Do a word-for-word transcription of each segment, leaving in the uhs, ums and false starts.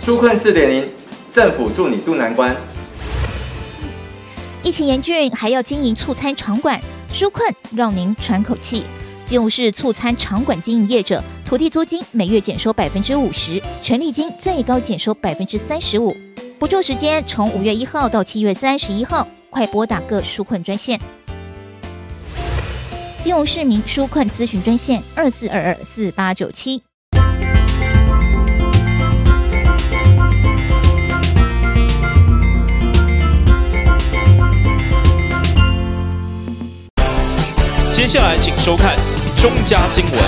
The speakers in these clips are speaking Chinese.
纾困 四点零， 政府助你渡难关。 疫情严峻，还要经营促餐场馆，纾困让您喘口气。基隆市促餐场馆经营业者，土地租金每月减收百分之五十，权利金最高减收百分之三十五。补助时间从五月一号到七月三十一号，快拨打各纾困专线。基隆市民纾困咨询专线二四二二四八九七。 接下来请收看中嘉新闻。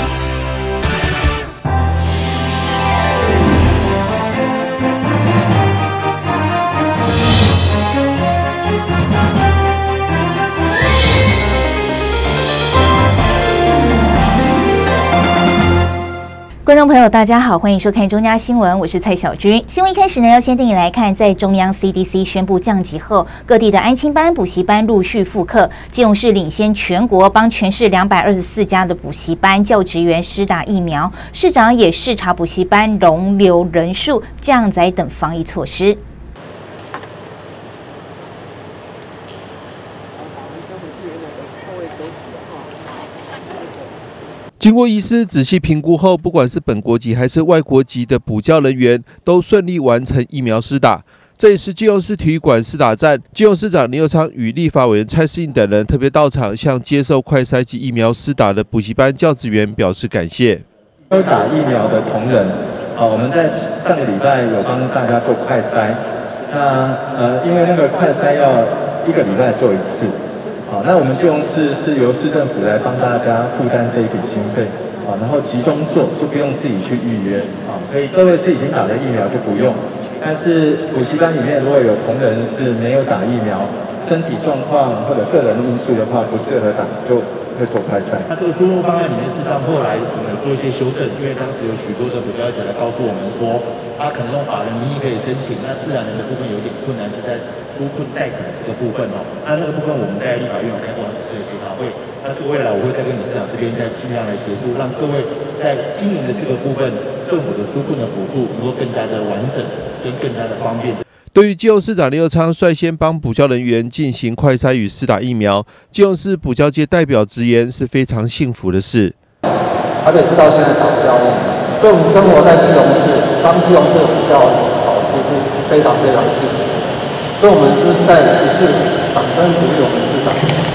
观众朋友，大家好，欢迎收看中嘉新闻，我是蔡小军。新闻一开始呢，要先带你来看，在中央 C D C 宣布降级后，各地的安亲班、补习班陆续复课。基隆市领先全国，帮全市两百二十四家的补习班教职员施打疫苗。市长也视察补习班容留人数、降载等防疫措施。 经过医师仔细评估后，不管是本国籍还是外国籍的补教人员，都顺利完成疫苗施打。这也是基隆市体育馆施打站，基隆市长林右昌与立法委员蔡适应等人特别到场，向接受快筛及疫苗施打的补习班教职员表示感谢。 有打疫苗的同仁，啊，我们在上个礼拜有帮大家做快筛，那呃，因为那个快筛要一个礼拜做一次。好，那我们基隆市是由市政府来帮大家负担这一笔经费，啊，然后集中做，就不用自己去预约，啊，所以各位是已经打了疫苗就不用。但是补习班里面如果有同仁是没有打疫苗，身体状况或者个人因素的话不适合打，就会做快筛。 那这个输入方案里面，事实上后来我们有做一些修正，因为当时有许多的补教者来告诉我们说，他可能用法人名义可以申请，那自然人的部分有点困难，是在纾困贷款这个部分哦。那那个部分我们在立法院有开过很多的协调会，但是未来我会再跟理事长这边再尽量来协助，让各位在经营的这个部分，政府的纾困的补助能够更加的完整，跟更加的方便。 对于基隆市长林右昌率先帮补教人员进行快筛与施打疫苗，基隆市补教界代表直言是非常幸福的事。 台北市到现在打不了疫苗，所以我们生活在基隆市，当基隆市的补教老师是非常非常幸福。所以我们是不是再一次掌声鼓励我们市长？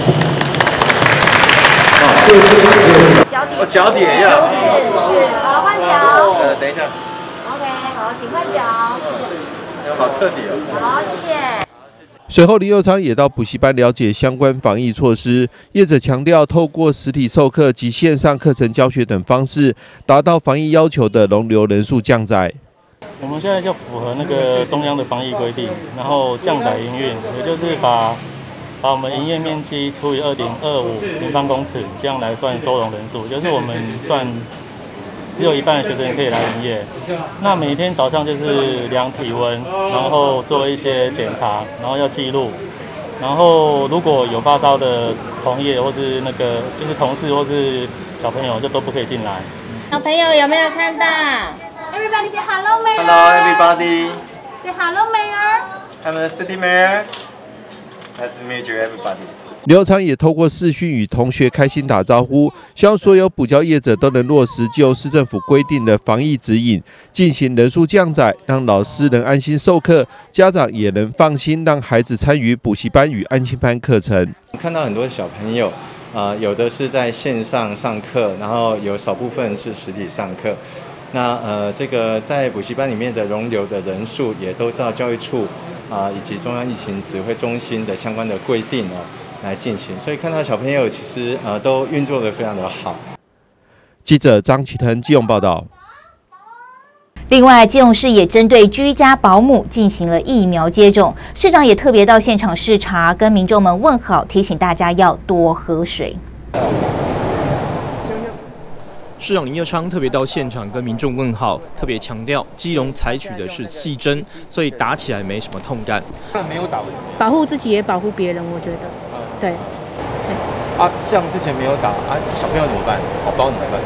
啊，谢谢谢谢。 脚底，哦，脚底也要。 是是，好，换脚。 呃，等一下。 OK， 好，请换脚。 好彻底哦。 好，谢谢。 随后，林右昌也到补习班了解相关防疫措施。业者强调，透过实体授课及线上课程教学等方式，达到防疫要求的容留人数降载。 我们现在就符合那个中央的防疫规定，然后降载营运，也就是把把我们营业面积除以二点二五平方公尺，这样来算收容人数，就是我们算只有一半的学生可以来营业。那每天早上就是量体温，然后做一些检查，然后要记录。然后如果有发烧的同业或是那个就是同事或是小朋友，就都不可以进来。 小朋友有没有看到 ？Everybody say hello, mayor. Hello, everybody. Say hello, mayor. I'm the city mayor. Nice to meet you, everybody. 林右昌也透过视讯与同学开心打招呼，希望所有补教业者都能落实基隆市政府规定的防疫指引，进行人数降载，让老师能安心授课，家长也能放心让孩子参与补习班与安亲班课程。 看到很多小朋友，呃，有的是在线上上课，然后有少部分是实体上课。那呃，这个在补习班里面的容留的人数，也都照教育处啊、呃、以及中央疫情指挥中心的相关的规定哦。来进行，所以看到小朋友其实呃都运作得非常的好。 记者张启腾基隆报道。 另外，基隆市也针对居家保姆进行了疫苗接种，市长也特别到现场视察，跟民众们问好，提醒大家要多喝水。 市长林右昌特别到现场跟民众问好，特别强调基隆采取的是细针，所以打起来没什么痛感。 没有打， 保护自己也保护别人，我觉得，对。 啊，像之前没有打啊，小朋友怎么办？宝宝怎么办？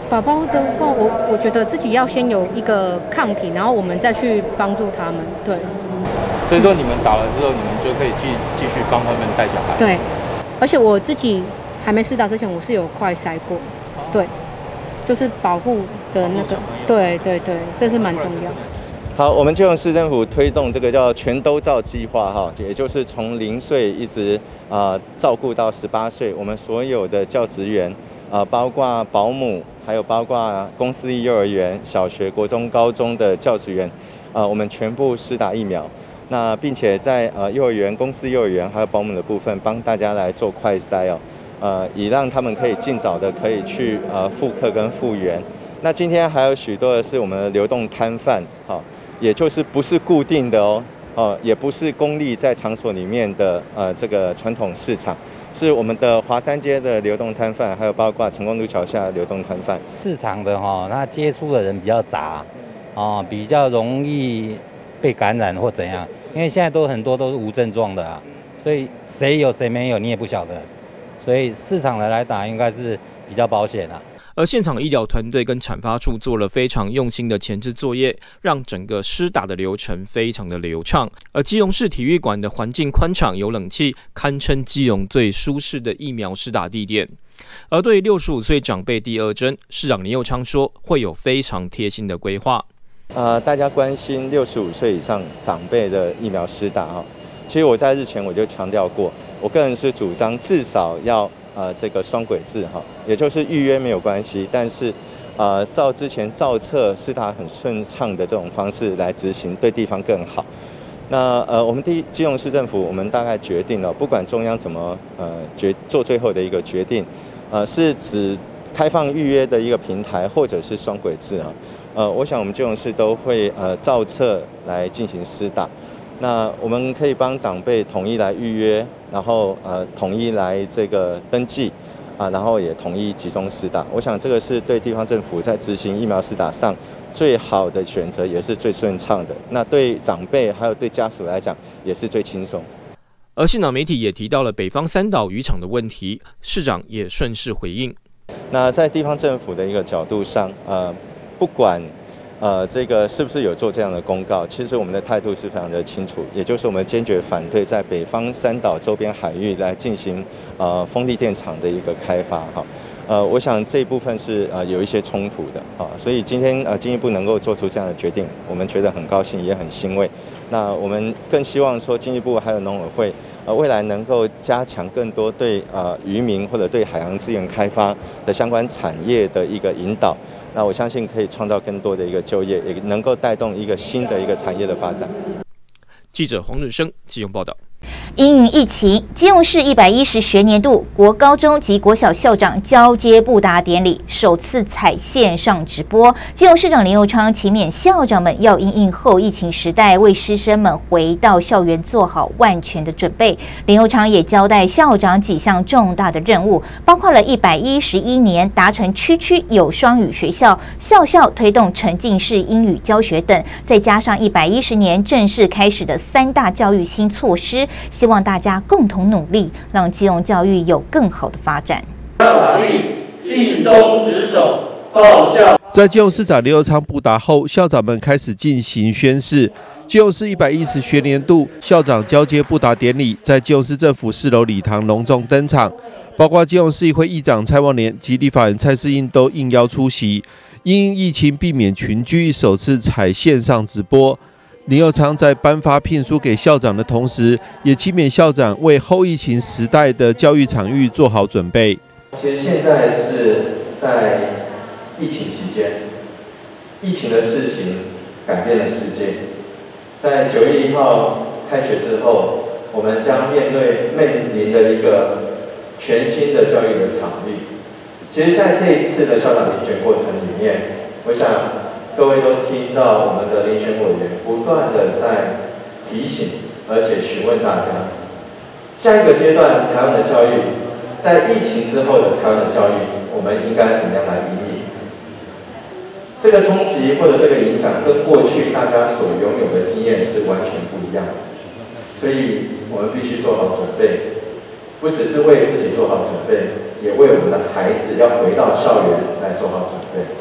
宝宝的话，我我觉得自己要先有一个抗体，然后我们再去帮助他们。对。 所以说你们打了之后，你们就可以继继续帮他们带小孩。 对。而且我自己还没施打之前，我是有快筛过。对。就是保护的那个。对对对，这是蛮重要。 好，我们基隆市政府推动这个叫全都照计划哈，也就是从零岁一直啊、呃、照顾到十八岁，我们所有的教职员啊、呃，包括保姆，还有包括公私立幼儿园、小学、国中、高中的教职员，啊、呃，我们全部施打疫苗。那并且在呃幼儿园、公司幼儿园还有保姆的部分，帮大家来做快筛哦，呃，以让他们可以尽早的可以去呃复课跟复原。那今天还有许多的是我们的流动摊贩，好。也就是不是固定的哦，哦，也不是公立在场所里面的呃这个传统市场，是我们的华山街的流动摊贩，还有包括成功路桥下的流动摊贩。 市场的哈、哦，它接触的人比较杂，哦，比较容易被感染或怎样，因为现在都很多都是无症状的啊，所以谁有谁没有你也不晓得，所以市场的来打应该是比较保险啊。 而现场医疗团队跟产发处做了非常用心的前置作业，让整个施打的流程非常的流畅。而基隆市体育馆的环境宽敞有冷气，堪称基隆最舒适的疫苗施打地点。而对于六十五岁长辈第二针，市长林右昌说会有非常贴心的规划。 呃，大家关心六十五岁以上长辈的疫苗施打啊，其实我在日前我就强调过，我个人是主张至少要。呃，这个双轨制哈，也就是预约没有关系，但是，呃，照之前照册施打很顺畅的这种方式来执行，对地方更好。那呃，我们第基隆市政府，我们大概决定了，不管中央怎么呃决做最后的一个决定，呃，是指开放预约的一个平台，或者是双轨制啊。呃，我想我们基隆市都会呃照册来进行施打。那我们可以帮长辈统一来预约，然后呃统一来这个登记，啊，然后也统一集中施打。我想这个是对地方政府在执行疫苗施打上最好的选择，也是最顺畅的。那对长辈还有对家属来讲，也是最轻松。 而现场媒体也提到了北方三岛渔场的问题，市长也顺势回应。 那在地方政府的一个角度上，呃，不管。呃，这个是不是有做这样的公告？其实我们的态度是非常的清楚，也就是我们坚决反对在北方三岛周边海域来进行呃风力电厂的一个开发哈。呃，我想这一部分是呃有一些冲突的啊，所以今天呃经济部能够做出这样的决定，我们觉得很高兴，也很欣慰。那我们更希望说经济部还有农委会呃未来能够加强更多对呃渔民或者对海洋资源开发的相关产业的一个引导。那我相信可以创造更多的一个就业，也能够带动一个新的一个产业的发展。 记者黄日升基隆报道。 因应疫情，基隆市一百一十学年度国高中及国小校长交接布达典礼首次采线上直播。基隆市长林右昌期勉校长们要因应后疫情时代，为师生们回到校园做好万全的准备。林右昌也交代校长几项重大的任务，包括了一百一十一年达成区区有双语学校，校校推动沉浸式英语教学等，再加上一百一十年正式开始的三大教育新措施。希望大家共同努力，让基隆教育有更好的发展。 法律尽忠职守，报效。 在基隆市长林右昌布达后，校长们开始进行宣誓。基隆市一百一十学年度校长交接布达典礼在基隆市政府四楼礼堂隆重登场，包括基隆市议会议长蔡旺年及立法院蔡适应都应邀出席。因疫情避免群聚，首次采线上直播。林右昌在颁发聘书给校长的同时，也期勉校长为后疫情时代的教育场域做好准备。 其实现在是在疫情期间，疫情的事情改变了世界。在九月一号开学之后，我们将面对面临的一个全新的教育的场域。其实，在这一次的校长遴选过程里面，我想各位都听到我们的遴选委员不断的在提醒，而且询问大家，下一个阶段台湾的教育，在疫情之后的台湾的教育，我们应该怎么样来因应？这个冲击或者这个影响，跟过去大家所拥有的经验是完全不一样的，所以我们必须做好准备。 不只是为自己做好准备，也为我们的孩子要回到校园来做好准备。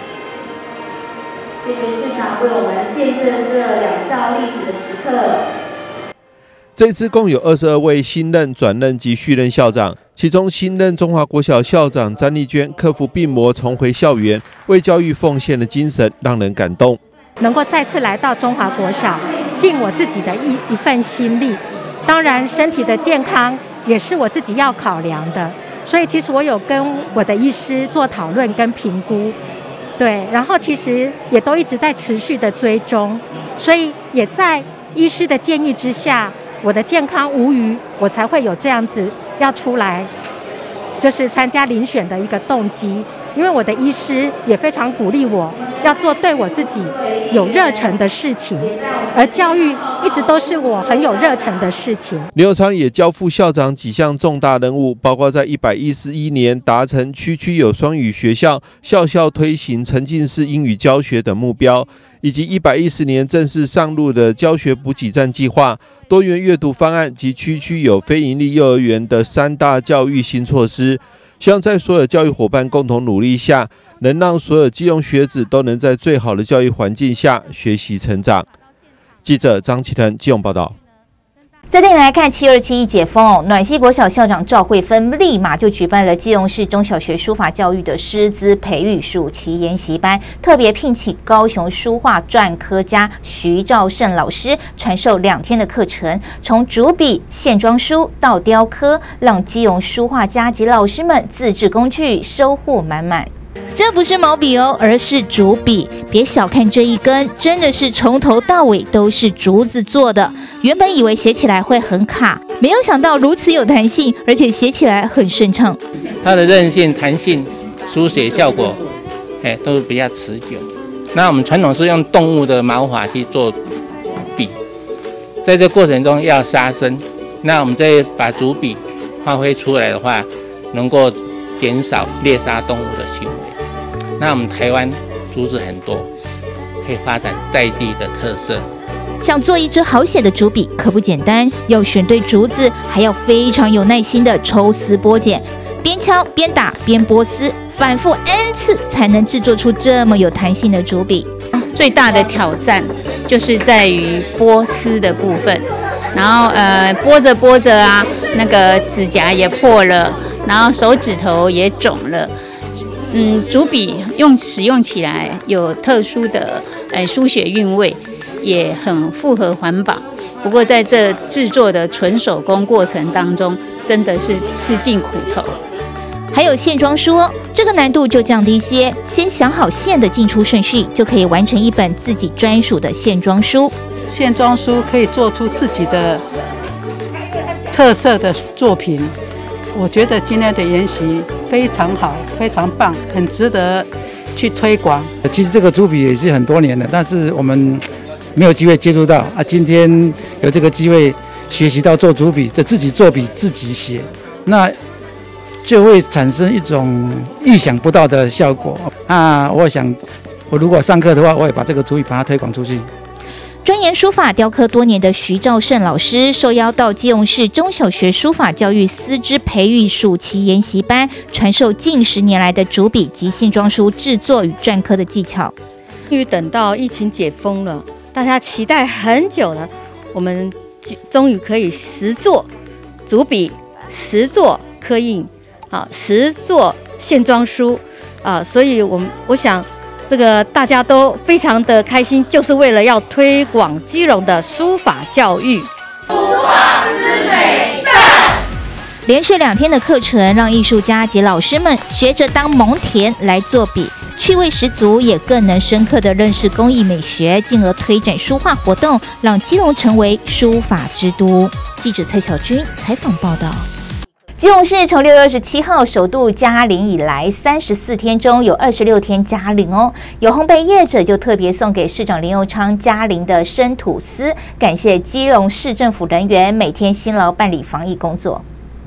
谢谢市长为我们见证这两校历史的时刻。 这次共有二十二位新任、转任及续任校长，其中新任中华国小校长詹丽娟克服病魔，重回校园，为教育奉献的精神让人感动。 能够再次来到中华国小，尽我自己的一一份心力，当然身体的健康也是我自己要考量的，所以其实我有跟我的医师做讨论跟评估。对，然后其实也都一直在持续的追踪，所以也在医师的建议之下，我的健康无虞，我才会有这样子要出来，就是参加遴选的一个动机。因为我的医师也非常鼓励我要做对我自己有热忱的事情，而教育一直都是我很有热忱的事情。 林右昌也交付校长几项重大任务，包括在一百一十一年达成区区有双语学校校校推行沉浸式英语教学等目标，以及一百一十年正式上路的教学补给站计划、多元阅读方案及区区有非营利幼儿园的三大教育新措施。希望在所有教育伙伴共同努力下，能让所有基隆学子都能在最好的教育环境下学习成长。记者张启腾基隆报道。 再带你来看七二七一解封，暖溪国小校长赵慧芬立马就举办了基隆市中小学书法教育的师资培育暑期研习班，特别聘请高雄书画篆刻家徐兆胜老师传授两天的课程，从主笔、线装书到雕刻，让基隆书画家及老师们自制工具收获满满。这不是毛笔哦，而是竹笔。别小看这一根，真的是从头到尾都是竹子做的。原本以为写起来会很卡，没有想到如此有弹性，而且写起来很顺畅。 它的韧性、弹性、书写效果，哎，都比较持久。那我们传统是用动物的毛发去做笔，在这过程中要杀生。那我们再把竹笔发挥出来的话，能够减少猎杀动物的行为。那我们台湾竹子很多，可以发展在地的特色。 想做一支好写的竹笔可不简单，要选对竹子，还要非常有耐心的抽丝剥茧，边敲边打边剥丝，反复 N 次才能制作出这么有弹性的竹笔。 最大的挑战就是在于剥丝的部分，然后呃剥着剥着啊，那个指甲也破了，然后手指头也肿了。嗯，竹笔用使用起来有特殊的呃书写韵味，也很符合环保。不过在这制作的纯手工过程当中，真的是吃尽苦头。 还有线装书哦，这个难度就降低些，先想好线的进出顺序，就可以完成一本自己专属的线装书。 线装书可以做出自己的特色的作品。我觉得今天的研习非常好，非常棒，很值得去推广。 其实这个竹笔也是很多年了，但是我们没有机会接触到啊。今天有这个机会学习到做竹笔，就自己做笔自己写，那就会产生一种意想不到的效果。那我想，我如果上课的话，我也把这个竹笔把它推广出去。 钻研书法雕刻多年的徐兆胜老师受邀到基隆市中小学书法教育师资培育暑期研习班，传授近十年来的竹笔及线装书制作与篆刻的技巧。 终于等到疫情解封了，大家期待很久了，我们终于可以实作竹笔、实作刻印、啊，实作线装书啊，所以我们我想。这个大家都非常的开心，就是为了要推广基隆的书法教育。 书法之美赞！ 连续两天的课程，让艺术家及老师们学着当蒙田来做笔，趣味十足，也更能深刻的认识工艺美学，进而推展书画活动，让基隆成为书法之都。记者蔡小军采访报道。基隆市从六月二十七号首度加零以来，三十四天中有二十六天加零哦。有烘焙业者就特别送给市长林右昌加零的生吐司，感谢基隆市政府人员每天辛劳办理防疫工作。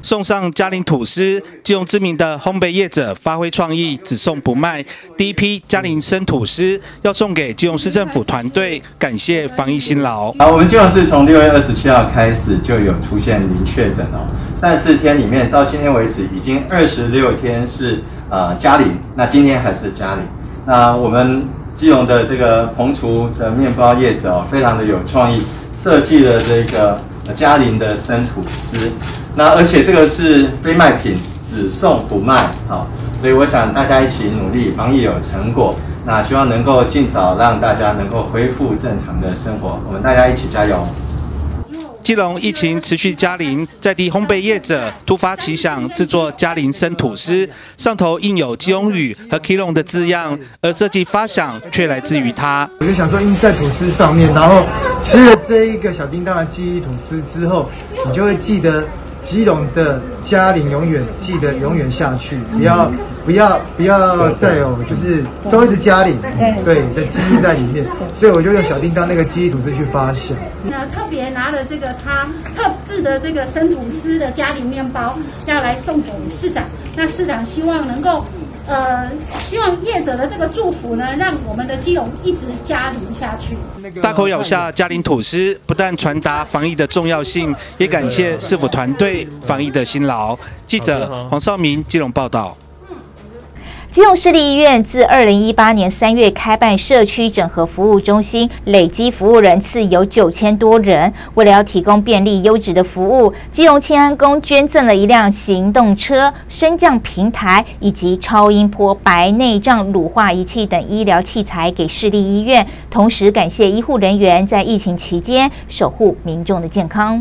送上嘉陵吐司。基隆知名的烘焙业者发挥创意，只送不卖。第一批嘉陵生吐司要送给基隆市政府团队，感谢防疫辛劳。 好，我们基隆市从六月二十七号开始就有出现零确诊哦，三十四天里面到今天为止，已经二十六天是呃嘉陵，那今天还是嘉陵。那我们基隆的这个彭厨的面包业者哦，非常的有创意，设计了这个嘉陵的生吐司。那而且这个是非卖品，只送不卖，好，所以我想大家一起努力，防疫有成果，那希望能够尽早让大家能够恢复正常的生活，我们大家一起加油。 基隆疫情持续加零，在地烘焙业者突发奇想制作嘉陵生吐司，上头印有基隆语和 Kilong 的字样，而设计发想却来自于他。 我就想说印在吐司上面，然后吃了这一个小叮当的记忆吐司之后，你就会记得基隆的嘉陵永远记得永远下去，不要不要不要再有就是都一直嘉陵对的记忆在里面，所以我就用小叮当那个记忆吐司去发想。 那特别拿了这个他特制的这个生吐司的嘉陵面包，要来送给市长。那市长希望能够。呃，希望业者的这个祝福呢，让我们的基隆一直嘉陵下去。 大口咬下嘉陵吐司，不但传达防疫的重要性，也感谢市府团队防疫的辛劳。记者黄少明基隆报道。 基隆市立医院自二零一八年三月开办社区整合服务中心，累积服务人次有九千多人。为了要提供便利优质的服务，基隆庆安宫捐赠了一辆行动车、升降平台以及超音波白内障乳化仪器等医疗器材给市立医院，同时感谢医护人员在疫情期间守护民众的健康。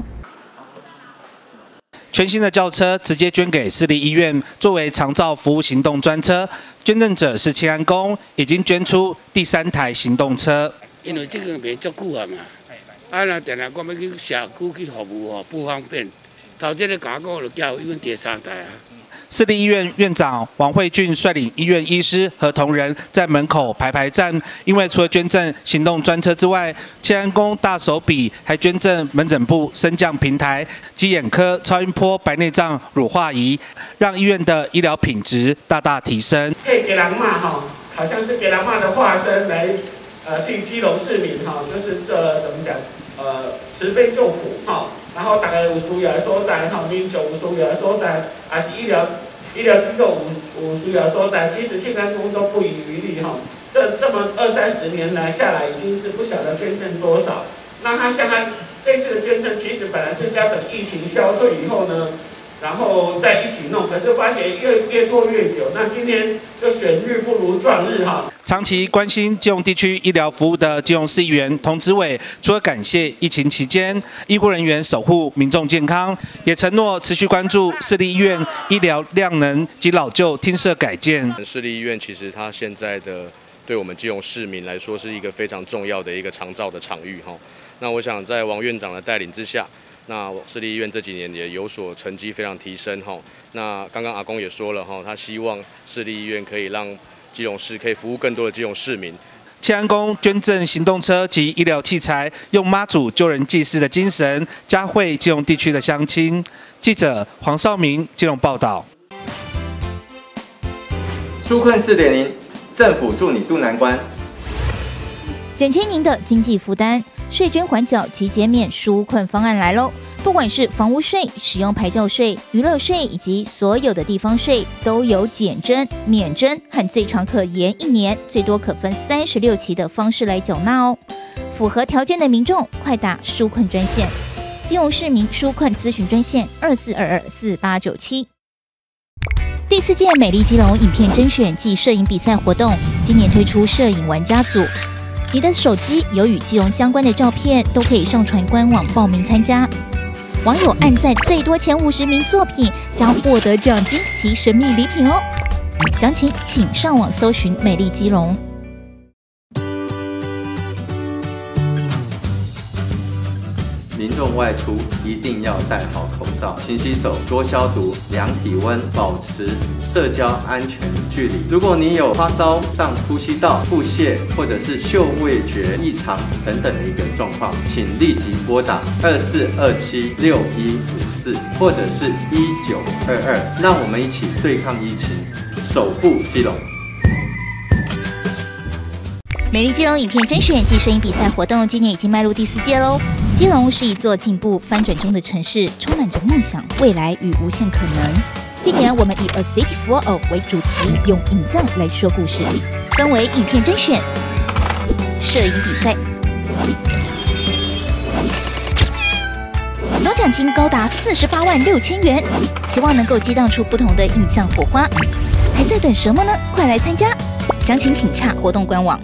全新的轿车直接捐给市立医院，作为长照服务行动专车。捐赠者是庆安宫，已经捐出第三台行动车。 因为这个袂足久啊嘛，啊那定定我要去社区去服务哦，不方便。头这个甲我就叫医院第三台啊。 市立医院院长王惠俊率领医院医师和同仁在门口排排站，因为除了捐赠行动专车之外，庆安宫大手笔还捐赠门诊部升降平台、鸡眼科超音波白内障乳化仪，让医院的医疗品质大大提升。 可以给人骂哈，好像是给人骂的化身来，呃，替基隆市民哈，就是这怎么讲，呃，慈悲救苦哈。然后大家有需要的所在，哈，民众有需要的所在，还是医疗医疗机构有有需要的所在，其实庆安宫都不遗余力哈。这这么二三十年来下来，已经是不晓得捐赠多少。那他像他这次的捐赠，其实本来是要等疫情消退以后呢，然后再一起弄，可是发现越越拖越久。那今天就选日不如撞日哈。 长期关心基隆地区医疗服务的基隆市议员童子伟，除了感谢疫情期间医护人员守护民众健康，也承诺持续关注市立医院医疗量能及老旧厅舍改建。 市立医院其实它现在的对我们基隆市民来说是一个非常重要的一个长照的场域哈。那我想在王院长的带领之下，那市立医院这几年也有所成绩非常提升哈。那刚刚阿公也说了哈，他希望市立医院可以让基隆市可以服务更多的基隆市民。 庆安宫捐赠行动车及医疗器材，用妈祖救人济世的精神，嘉惠基隆地区的乡亲。记者黄少明基隆报道。 纾困 四点零， 政府助你渡难关， 减轻您的经济负担，税捐缓缴及减免纾困方案来喽！不管是房屋税、使用牌照税、娱乐税以及所有的地方税，都有减征、免征和最长可延一年、最多可分三十六期的方式来缴纳哦。符合条件的民众，快打纾困专线，基隆市民纾困咨询专线二四二二四八九七。第四届美丽基隆影片甄选暨摄影比赛活动，今年推出摄影玩家组。你的手机有与基隆相关的照片，都可以上传官网报名参加。网友按赞最多前五十名作品将获得奖金及神秘礼品哦。详情请上网搜寻美丽基隆。 民众外出一定要戴好口罩，勤洗手，多消毒，量体温，保持社交安全距离。如果你有发烧、上呼吸道、腹泻或者是嗅味觉异常等等的一个状况，请立即拨打二四二七六一五四或者是一九二二，让我们一起对抗疫情，守护基隆。 美丽基隆影片甄选暨摄影比赛活动今年已经迈入第四届喽。基隆是一座进步翻转中的城市，充满着梦想、未来与无限可能。今年我们以 A City Full of 为主题，用影像来说故事，分为影片甄选、摄影比赛，总奖金高达四十八万六千元，期望能够激荡出不同的影像火花。还在等什么呢？快来参加！详情请洽活动官网。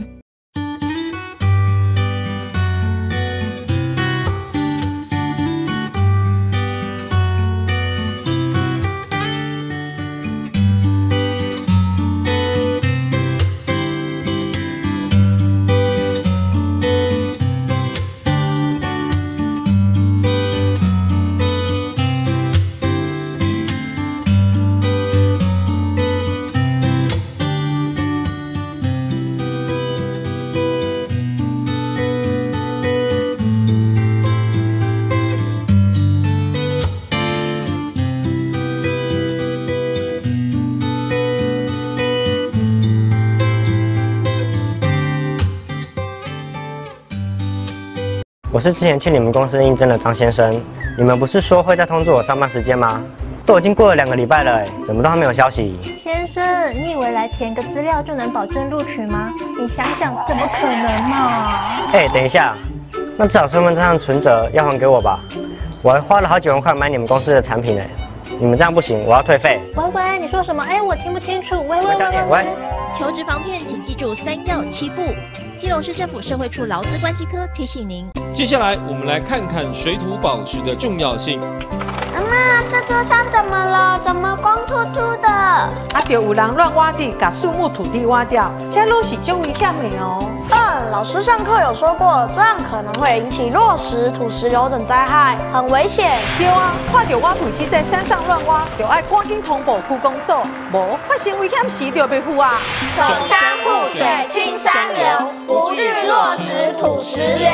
我是之前去你们公司应征的张先生，你们不是说会再通知我上班时间吗？都已经过了两个礼拜了，哎，怎么都还没有消息？ 先生，你以为来填个资料就能保证录取吗？你想想，怎么可能嘛？ 哎，等一下，那至少身份证上存折要还给我吧？我还花了好几万块买你们公司的产品哎，你们这样不行，我要退费。 喂喂，你说什么？哎，我听不清楚。喂喂喂喂喂！ 求职防骗，请记住三要七不。基隆市政府社会处劳资关系科提醒您。 接下来，我们来看看水土保持的重要性。 阿嬷，这桌上怎么了？怎么光秃秃的？ 啊，就有人乱挖地，把树木、土地挖掉，这都是很危险的哦。 嗯，老师上课有说过，这样可能会引起落石、土石流等灾害，很危险。 对啊，看到挖土机在山上乱挖，就要赶紧通报区公所，无发生危险时就被负啊。 守山护水，青山流，不惧落石、土石流。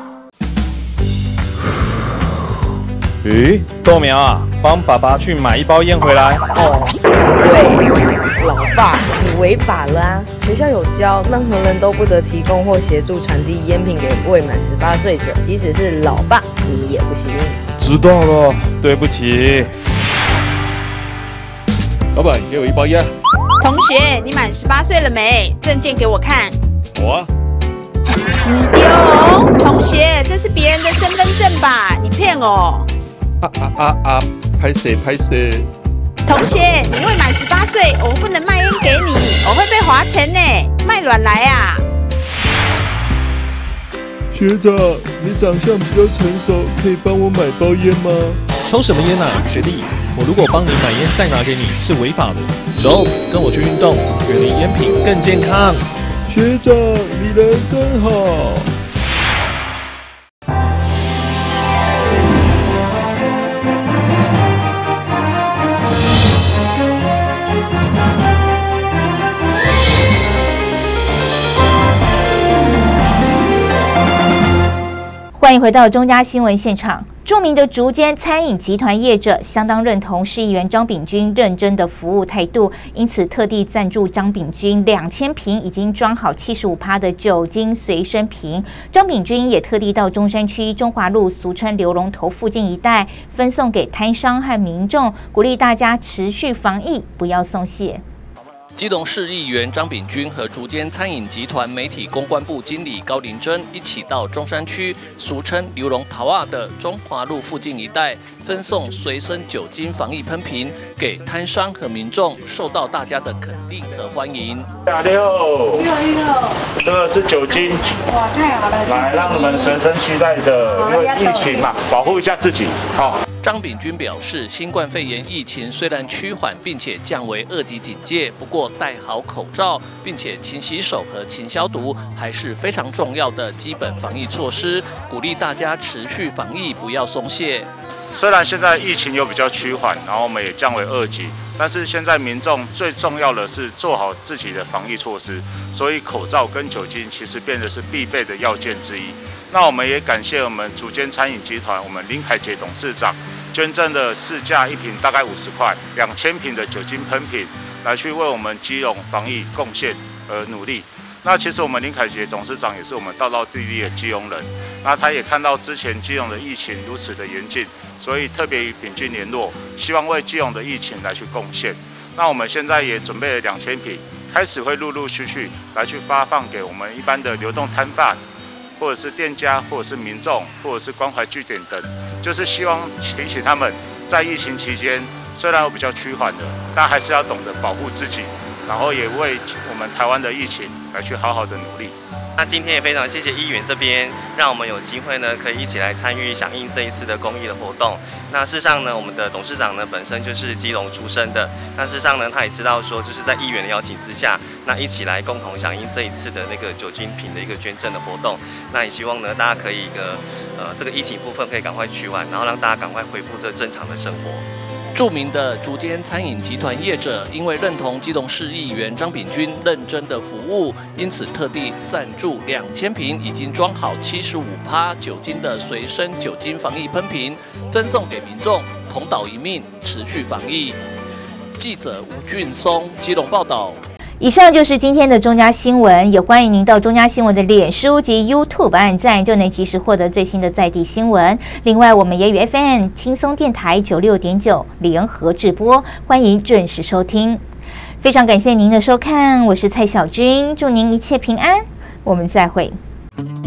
咦，豆苗啊，帮爸爸去买一包烟回来。 哦，对，老爸，你违法了啊！学校有教，任何人都不得提供或协助传递烟品给未满十八岁者，即使是老爸，你也不行。 知道了，对不起。 老板，给我一包烟。 同学，你满十八岁了没？证件给我看。 我啊。 嗯，丢哦，同学，这是别人的身份证吧？你骗我。 啊啊啊啊！拍谁拍谁？ 同学，你未满十八岁，我不能卖烟给你，我会被罚钱呢。卖卵来啊！ 学长，你长相比较成熟，可以帮我买包烟吗？ 抽什么烟啊，学弟？我如果帮你买烟再拿给你是违法的。走，跟我去运动，远离烟品更健康。 学长，你人真好。 欢迎回到中嘉新闻现场。著名的竹间餐饮集团业者相当认同市议员张炳军认真的服务态度，因此特地赞助张炳军两千瓶已经装好七十五趴的酒精随身瓶。张炳军也特地到中山区中华路俗称刘龙头附近一带，分送给摊商和民众，鼓励大家持续防疫，不要松懈。 基隆市议员张炳军和竹间餐饮集团媒体公关部经理高林珍一起到中山区俗称刘龙桃啊的中华路附近一带，分送随身酒精防疫喷瓶给摊商和民众，受到大家的肯定和欢迎。 大家好，你好，你好，这个是酒精，哇，太好了，来让你们随身携带的，因为疫情嘛，保护一下自己，好。 张炳军表示，新冠肺炎疫情虽然趋缓，并且降为二级警戒，不过戴好口罩，并且勤洗手和勤消毒，还是非常重要的基本防疫措施，鼓励大家持续防疫，不要松懈。 虽然现在疫情有比较趋缓，然后我们也降为二级，但是现在民众最重要的是做好自己的防疫措施，所以口罩跟酒精其实变得是必备的要件之一。那我们也感谢我们竹间餐饮集团，我们林凯杰董事长捐赠的市价一瓶大概五十块，两千瓶的酒精喷瓶，来去为我们基隆防疫贡献而努力。那其实我们林凯杰董事长也是我们道道地地的基隆人，那他也看到之前基隆的疫情如此的严峻，所以特别与炳军联络，希望为基隆的疫情来去贡献。那我们现在也准备了两千瓶，开始会陆陆续续来去发放给我们一般的流动摊贩，或者是店家，或者是民众，或者是关怀据点等，就是希望提醒他们，在疫情期间虽然有比较趋缓的，但还是要懂得保护自己，然后也为我们台湾的疫情来去好好的努力。 那今天也非常谢谢议员这边，让我们有机会呢，可以一起来参与响应这一次的公益的活动。那事实上呢，我们的董事长呢本身就是基隆出身的，那事实上呢，他也知道说，就是在议员的邀请之下，那一起来共同响应这一次的那个酒精瓶的一个捐赠的活动。那也希望呢，大家可以一个呃这个疫情部分可以赶快趋缓，然后让大家赶快恢复这正常的生活。 著名的竹间餐饮集团业者，因为认同基隆市议员张炳军认真的服务，因此特地赞助两千瓶已经装好七十五趴酒精的随身酒精防疫喷瓶，分送给民众，同岛一命，持续防疫。记者吴俊松，基隆报道。 以上就是今天的中嘉新闻，也欢迎您到中嘉新闻的脸书及 YouTube 按赞，就能及时获得最新的在地新闻。另外，我们也与 F M 轻松电台九六点九联合直播，欢迎准时收听。非常感谢您的收看，我是蔡小君，祝您一切平安，我们再会。